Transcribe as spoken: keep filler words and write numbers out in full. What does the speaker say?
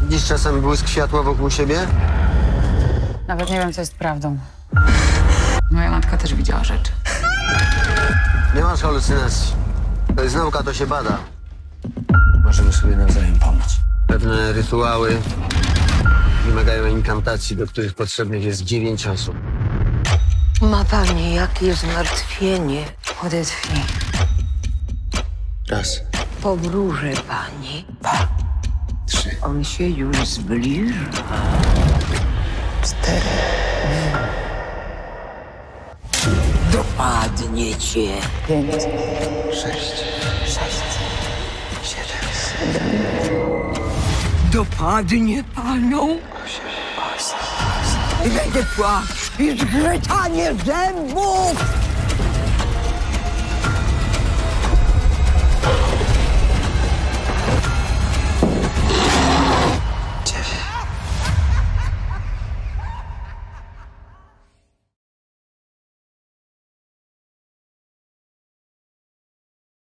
Widzisz czasem błysk światła wokół siebie? Nawet nie wiem, co jest prawdą. Moja matka też widziała rzeczy. Nie masz halucynacji. To jest nauka, to się bada. Możemy sobie nawzajem pomóc. Pewne rytuały wymagają inkantacji, do których potrzebnych jest dziewięć osób. Ma pani jakieś zmartwienie? Odetchnij. Raz, Powróży pani. dwa, trzy. On się już zbliża. Cztery. Dopadnie cię. Pięć. Sześć. Sześć. Siedem. Dopadnie panią. Osiem. I będzie płacz i zgrzytanie zębów.